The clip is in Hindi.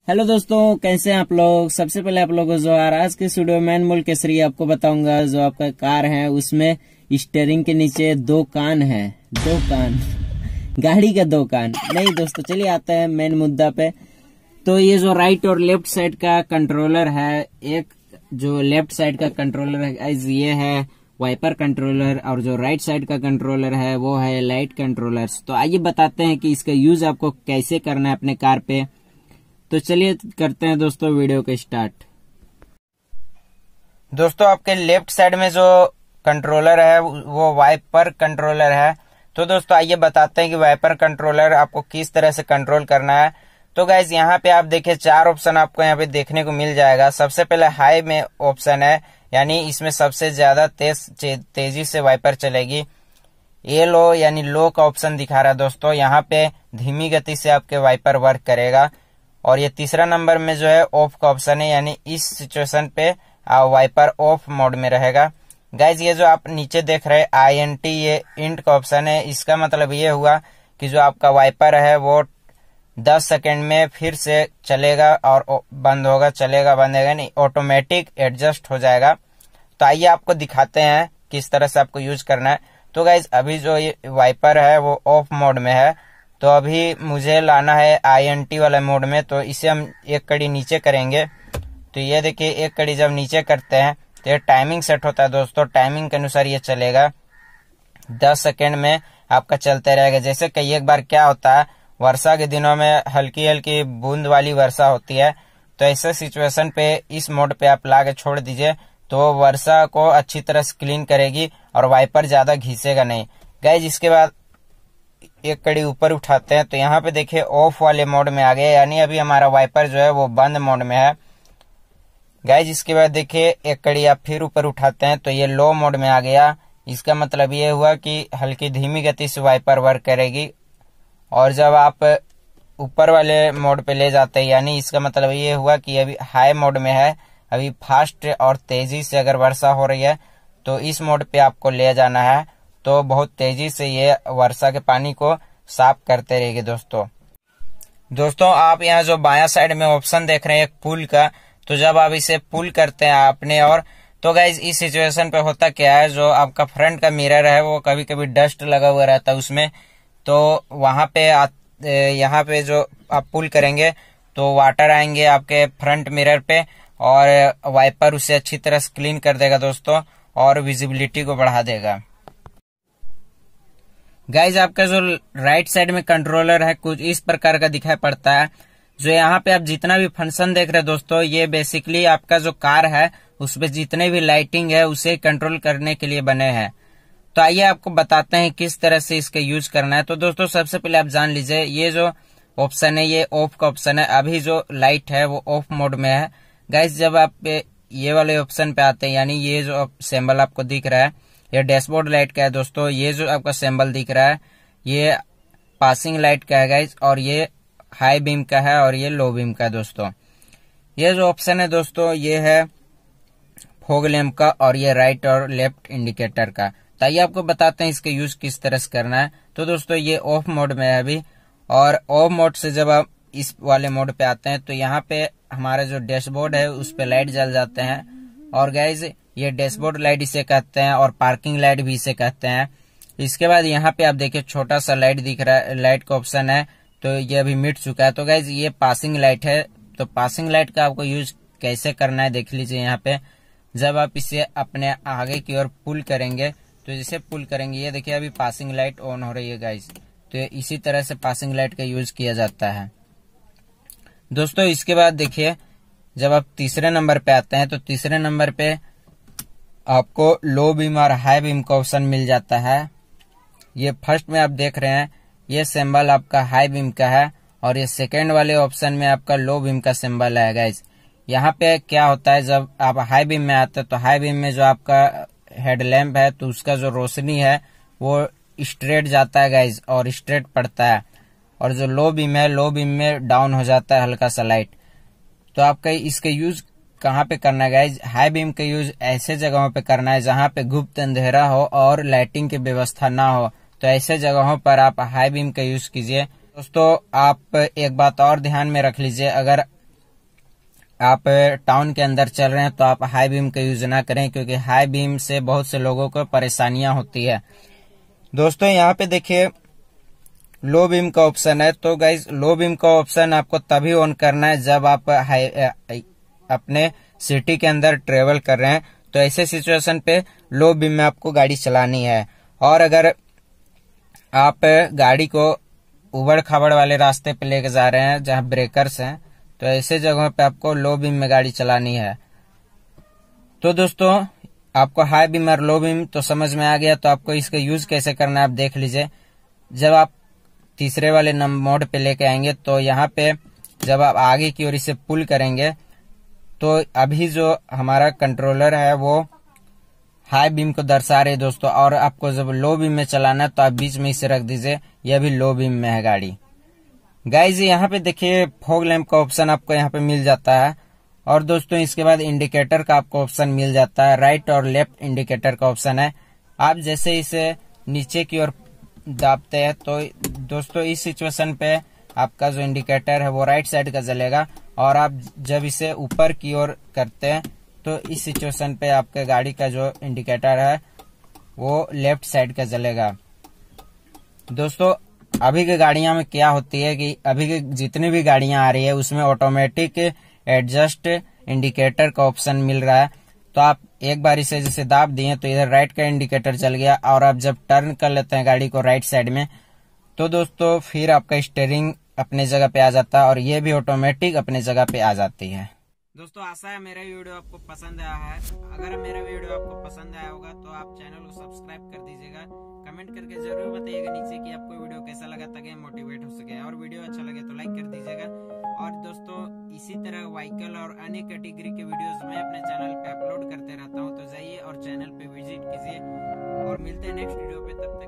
हेलो दोस्तों, कैसे हैं आप लोग। सबसे पहले आप लोगों को जो आज के वीडियो में अनमोल केसरी आपको बताऊंगा। जो आपका कार है उसमें स्टीयरिंग के नीचे दो कान है। दो कान गाड़ी का दो कान नहीं दोस्तों। चलिए आते हैं मेन मुद्दा पे। तो ये जो राइट और लेफ्ट साइड का कंट्रोलर है, एक जो लेफ्ट साइड का कंट्रोलर है ये है वाइपर कंट्रोलर, और जो राइट साइड का कंट्रोलर है वो है लाइट कंट्रोलर। तो आइए बताते हैं कि इसका यूज आपको कैसे करना है अपने कार पे। तो चलिए करते हैं दोस्तों वीडियो को स्टार्ट। दोस्तों आपके लेफ्ट साइड में जो कंट्रोलर है वो वाइपर कंट्रोलर है। तो दोस्तों आइए बताते हैं कि वाइपर कंट्रोलर आपको किस तरह से कंट्रोल करना है। तो गाइज यहाँ पे आप देखिए 4 ऑप्शन आपको यहाँ पे देखने को मिल जाएगा। सबसे पहले हाई में ऑप्शन है, यानी इसमें सबसे ज्यादा तेजी से वाइपर चलेगी। ये लो यानी लो का ऑप्शन दिखा रहा है दोस्तों। यहाँ पे धीमी गति से आपके वाइपर वर्क करेगा। और ये तीसरा नंबर में जो है ऑफ का ऑप्शन है, यानी इस सिचुएशन पे वाइपर ऑफ मोड में रहेगा। गाइज ये जो आप नीचे देख रहे हैं INT, ये इंट का ऑप्शन है। इसका मतलब ये हुआ कि जो आपका वाइपर है वो 10 सेकंड में फिर से चलेगा और बंद होगा, चलेगा बंद होगा नहीं, ऑटोमेटिक एडजस्ट हो जाएगा। तो आइए आपको दिखाते हैं किस तरह से आपको यूज करना है। तो गाइज अभी जो ये वाइपर है वो ऑफ मोड में है, तो अभी मुझे लाना है INT वाले मोड में। तो इसे हम एक कड़ी नीचे करेंगे। तो ये देखिए एक कड़ी जब नीचे करते हैं तो ये टाइमिंग सेट होता है दोस्तों। टाइमिंग के अनुसार ये चलेगा, 10 सेकंड में आपका चलते रहेगा। जैसे कई एक बार क्या होता है, वर्षा के दिनों में हल्की हल्की बूंद वाली वर्षा होती है, तो ऐसे सिचुएशन पे इस मोड पे आप ला के छोड़ दीजिए तो वर्षा को अच्छी तरह से क्लीन करेगी और वाइपर ज्यादा घिसेगा नहीं। गाइज इसके बाद एक कड़ी ऊपर उठाते हैं तो यहाँ पे देखिए ऑफ वाले मोड में आ गया, यानी अभी हमारा वाइपर जो है वो बंद मोड में है। गाइज इसके बाद देखिए एक कड़ी आप फिर ऊपर उठाते हैं तो ये लो मोड में आ गया। इसका मतलब ये हुआ कि हल्की धीमी गति से वाइपर वर्क करेगी। और जब आप ऊपर वाले मोड पे ले जाते हैं, यानी इसका मतलब ये हुआ कि अभी हाई मोड में है, अभी फास्ट और तेजी से अगर वर्षा हो रही है तो इस मोड पे आपको ले जाना है। तो बहुत तेजी से ये वर्षा के पानी को साफ करते रहेगी दोस्तों आप यहाँ जो बायां साइड में ऑप्शन देख रहे हैं एक पुल का, तो जब आप इसे पुल करते हैं अपने और, तो गाइज इस सिचुएशन पे होता क्या है, जो आपका फ्रंट का मिरर है वो कभी कभी डस्ट लगा हुआ रहता है उसमें। तो वहां पे यहाँ पे जो आप पुल करेंगे तो वाटर आएंगे आपके फ्रंट मिरर पे और वाइपर उसे अच्छी तरह से क्लीन कर देगा दोस्तों और विजिबिलिटी को बढ़ा देगा। गाइज आपका जो राइट साइड में कंट्रोलर है कुछ इस प्रकार का दिखाई पड़ता है। जो यहाँ पे आप जितना भी फंक्शन देख रहे हैं दोस्तों, ये बेसिकली आपका जो कार है उसपे जितने भी लाइटिंग है उसे कंट्रोल करने के लिए बने हैं। तो आइए आपको बताते हैं किस तरह से इसका यूज करना है। तो दोस्तों सबसे पहले आप जान लीजिए ये जो ऑप्शन है ये ऑफ का ऑप्शन है। अभी जो लाइट है वो ऑफ मोड में है। गाइज जब आप ये वाले ऑप्शन पे आते हैं, यानी ये जो सिंबल आपको दिख रहा है ये डैशबोर्ड लाइट का है दोस्तों। ये जो आपका सिंबल दिख रहा है ये पासिंग लाइट का है गाइज, और ये हाई बीम का है और ये लो बीम का है दोस्तों। ये जो ऑप्शन है दोस्तों ये है फॉग लैंप का और ये राइट और लेफ्ट इंडिकेटर का। तो आइए आपको बताते हैं इसका यूज किस तरह से करना है। तो दोस्तों ये ऑफ मोड में है अभी, और ऑफ मोड से जब आप इस वाले मोड पे आते हैं तो यहाँ पे हमारा जो डैशबोर्ड है उस पे लाइट जल जाते हैं। और गाइज ये डैशबोर्ड लाइट इसे कहते हैं और पार्किंग लाइट भी इसे कहते हैं। इसके बाद यहाँ पे आप देखिए छोटा सा लाइट दिख रहा है, लाइट का ऑप्शन है, तो ये अभी मिट चुका है। तो गाइज ये पासिंग लाइट है। तो पासिंग लाइट का आपको यूज कैसे करना है देख लीजिए। यहाँ पे जब आप इसे अपने आगे की ओर पुल करेंगे तो जैसे पुल करेंगे ये देखिए अभी पासिंग लाइट ऑन हो रही है गाइज। तो इसी तरह से पासिंग लाइट का यूज किया जाता है दोस्तों। इसके बाद देखिए जब आप तीसरे नंबर पे आते हैं तो तीसरे नंबर पे आपको लो बीम और हाई बीम का ऑप्शन मिल जाता है। ये फर्स्ट में आप देख रहे हैं ये सिंबल आपका हाई बीम का है और ये सेकेंड वाले ऑप्शन में आपका लो बीम का सिंबल है गाइज। यहाँ पे क्या होता है, जब आप हाई बीम में आते हैं तो हाई बीम में जो आपका हेडलैम्प है तो उसका जो रोशनी है वो स्ट्रेट जाता है गाइज और स्ट्रेट पड़ता है, और जो लो बीम है लो बीम में डाउन हो जाता है हल्का सा लाइट। तो आपका इसका यूज कहाँ पे करना है गाइज, हाई बीम का यूज ऐसे जगहों पे करना है जहाँ पे गुप्त अंधेरा हो और लाइटिंग की व्यवस्था ना हो। तो ऐसे जगहों पर आप हाई बीम का यूज कीजिए दोस्तों। आप एक बात और ध्यान में रख लीजिए, अगर आप टाउन के अंदर चल रहे हैं तो आप हाई बीम का यूज ना करें, क्योंकि हाई बीम से बहुत से लोगों को परेशानियां होती है। दोस्तों यहाँ पे देखिए लो बीम का ऑप्शन है। तो गाइज लो बीम का ऑप्शन आपको तभी ऑन करना है जब आप अपने सिटी के अंदर ट्रेवल कर रहे हैं। तो ऐसे सिचुएशन पे लो बीम में आपको गाड़ी चलानी है। और अगर आप गाड़ी को उबड़ खाबड़ वाले रास्ते पे लेके जा रहे हैं जहां ब्रेकर्स हैं, तो ऐसे जगहों पे आपको लो बीम में गाड़ी चलानी है। तो दोस्तों आपको हाई बीम और लो बीम तो समझ में आ गया, तो आपको इसका यूज कैसे करना है आप देख लीजिए। जब आप तीसरे वाले मोड पे लेके आएंगे तो यहाँ पे जब आप आगे की ओर इसे पुल करेंगे तो अभी जो हमारा कंट्रोलर है वो हाई बीम को दर्शा रहे दोस्तों। और आपको जब लो बीम में चलाना है तो आप बीच में इसे रख दीजिए, यह भी लो बीम में है गाड़ी। गाइज यहाँ पे देखिए फॉग लैंप का ऑप्शन आपको यहाँ पे मिल जाता है। और दोस्तों इसके बाद इंडिकेटर का आपको ऑप्शन मिल जाता है, राइट और लेफ्ट इंडिकेटर का ऑप्शन है। आप जैसे इसे नीचे की ओर दाबते हैं तो दोस्तों इस सिचुएशन पे आपका जो इंडिकेटर है वो राइट साइड का जलेगा, और आप जब इसे ऊपर की ओर करते हैं तो इस सिचुएशन पे आपके गाड़ी का जो इंडिकेटर है वो लेफ्ट साइड का जलेगा। दोस्तों अभी की गाड़ियां में क्या होती है कि अभी की जितनी भी गाड़ियां आ रही है उसमें ऑटोमेटिक एडजस्ट इंडिकेटर का ऑप्शन मिल रहा है। तो आप एक बार इसे जैसे दाब दिए तो इधर राइट का इंडिकेटर चल गया, और आप जब टर्न कर लेते हैं गाड़ी को राइट साइड में तो दोस्तों फिर आपका स्टीयरिंग अपने जगह पे आ जाता है और ये भी ऑटोमेटिक अपने जगह पे आ जाती है। दोस्तों आशा है मेरा वीडियो आपको पसंद आया है। अगर मेरा वीडियो आपको पसंद आया होगा तो आप चैनल को सब्सक्राइब कर दीजिएगा। कमेंट करके जरूर बताइएगा नीचे कि आपको वीडियो कैसा लगा ताकि मोटिवेट हो सके, और वीडियो अच्छा लगे तो लाइक कर दीजिएगा। और दोस्तों इसी तरह व्हीकल और अन्य कैटेगरी के वीडियोस मैं अपने चैनल पे अपलोड करते रहता हूँ, तो जाइए और चैनल पे विजिट कीजिए और मिलते हैं नेक्स्ट वीडियो पे। तब तक